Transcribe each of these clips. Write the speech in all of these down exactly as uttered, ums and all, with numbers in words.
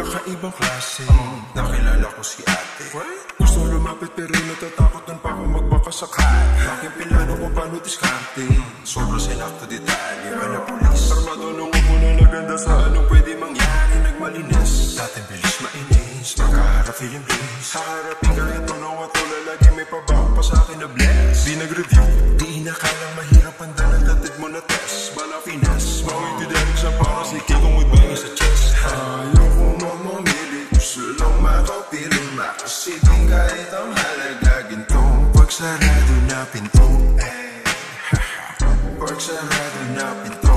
kakaibang klase. Nakilala ko si ate. Gusto lumapit pero natatakot nun pa ako magbakasakal. Aking pinano kung paano diskarte. Sobrang sinakto detalye pa na pulis. Armado nung upo na naganda sa anong pwede mangyari. Nagmalinis, dating bilis mainis. Magkaharap feeling bliss. Haharapin kahit tunaw at wala lagi may pabaho pa sa akin na bless. Di nag-review, di inakalang mahirap ang dalatid mo na test. Bala finesse, mawag didalig sa para si kikong ibangin sa chest. Ayaw ko mamamili, gusto lang makapiling. Makasipin kahit ang halaga ginto. Pag sarado na pinto, eh, pag sarado na pinto.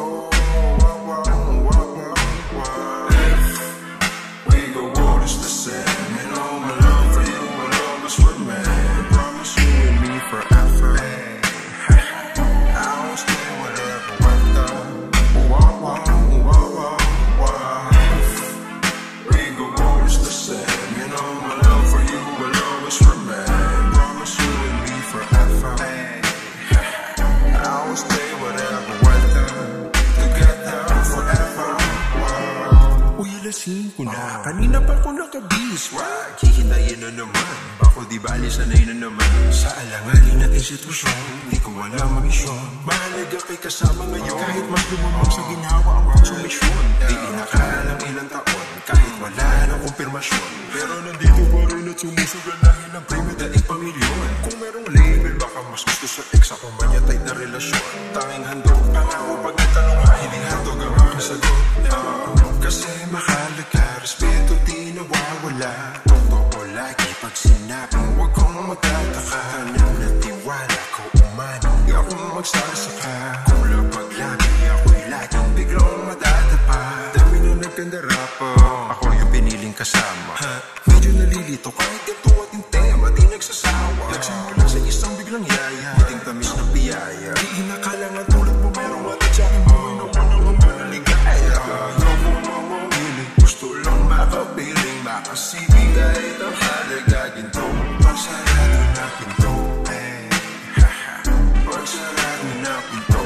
Ko na. Kanina pa ko nakabis. Wag, hihintayin na naman. Ako di bali sanay na naman. Sa alanganin natin sitwasyon, di ko alam ang misyon. Mahalaga kay kasama ngayon. Kahit mas lumamang sa ginawa ang konsumisyon. Di inakalang ilang taon, kahit wala ng kumpirmasyon. Pero nandito pa rin at sumusugalahin ang premyo dating pamilyon. Kung merong label, baka mas gusto sa ex ako manyatay na relasyon. Tanging handog, pangako pag natanong ha, hindi handog ang aking sagot. uh, Kasi mahalaga, respeto di nawawala. Totoo lagi pag sinabing huwag kong magtataka. Hanap na tiwala ko umani, di ako magsasaka. Kung lapag lagi ako'y laging biglang madadapa. Dami na nagkandara pa, ako yung piniling kasama. ha? Medyo nalilito kahit ito ating tema, di nagsasawa. Nagsimula sa isang biglang yaya, ating tamis na piyaya. Di inakalangan tulad mo merong atat sa aking buhay na unang ang manaligaya. Ayaw mo mamamili, gusto lang makapiling. Makasipin kahit ang halaga ginto. Pag sarado na pinto, eh, pag sarado na pinto.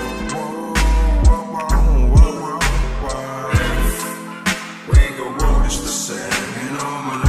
We go road is the same, you know my